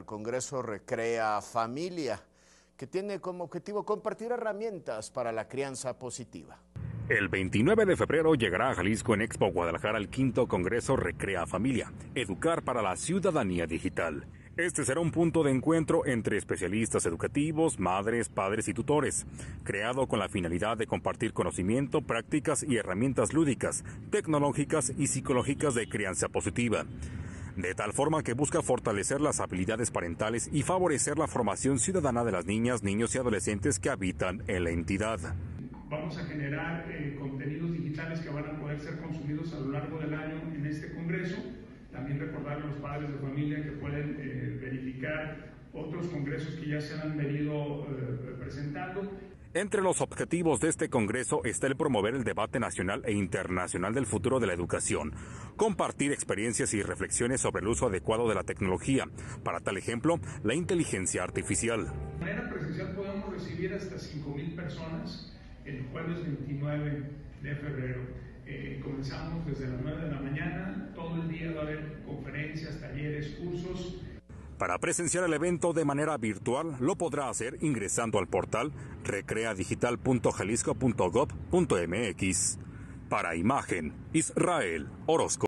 el Congreso Recrea Familia, que tiene como objetivo compartir herramientas para la crianza positiva. El 29 de febrero llegará a Jalisco en Expo Guadalajara el 5º Congreso Recrea Familia, Educar para la Ciudadanía Digital. Este será un punto de encuentro entre especialistas educativos, madres, padres y tutores, creado con la finalidad de compartir conocimiento, prácticas y herramientas lúdicas, tecnológicas y psicológicas de crianza positiva, de tal forma que busca fortalecer las habilidades parentales y favorecer la formación ciudadana de las niñas, niños y adolescentes que habitan en la entidad. Vamos a generar contenidos digitales que van a poder ser consumidos a lo largo del año en este congreso. También recordarle a los padres de familia que pueden verificar otros congresos que ya se han venido presentando. Entre los objetivos de este congreso está el promover el debate nacional e internacional del futuro de la educación, compartir experiencias y reflexiones sobre el uso adecuado de la tecnología, para tal ejemplo, la inteligencia artificial. De manera presencial podemos recibir hasta 5,000 personas el jueves 29 de febrero. Comenzamos desde las 9 de la mañana, todo el día va a haber conferencias, talleres, cursos. Para presenciar el evento de manera virtual, lo podrá hacer ingresando al portal recreadigital.jalisco.gov.mx. Para Imagen, Israel Orozco.